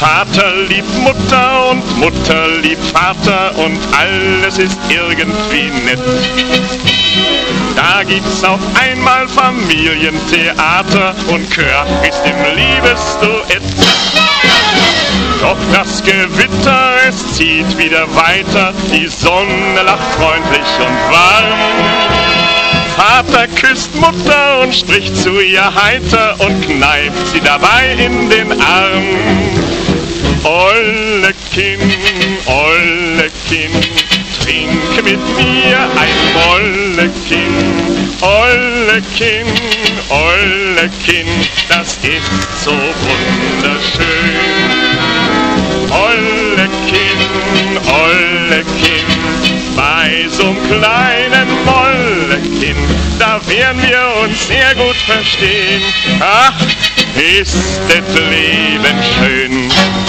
Vater liebt Mutter und Mutter liebt Vater und alles ist irgendwie nett. Da gibt's auf einmal Familientheater und Chör ist im Liebesduett. Doch das Gewitter, es zieht wieder weiter, die Sonne lacht freundlich und warm. Vater küsst Mutter und spricht zu ihr heiter und kneift sie dabei in den Arm. Olle Kind, trinke mit mir ein Mollekin. Olle Kind, das ist so wunderschön. Olle Kind, bei so'm kleinen Mollekin, da werden wir uns sehr gut verstehen. Ach, ist das Leben schön.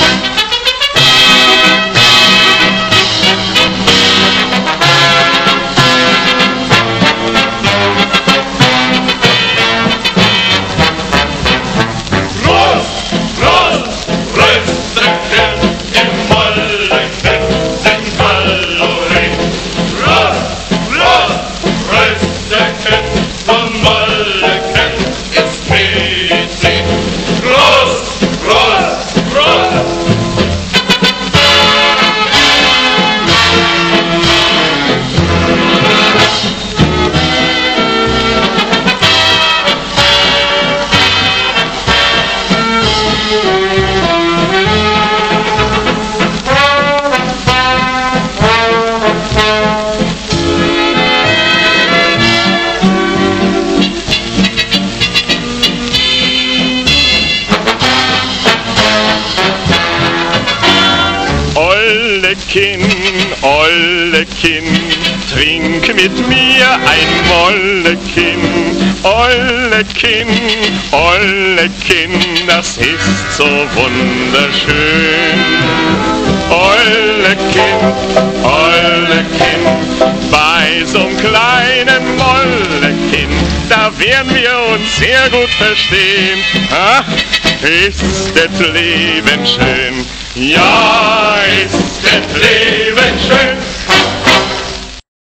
Olle Kind, trink mit mir ein Mollekin. Olle Kind, das ist so wunderschön. Olle Kind, bei so'm kleinen Mollekin, da werden wir uns sehr gut verstehen. Ach, ist das Leben schön. Ja, ist das Leben schön.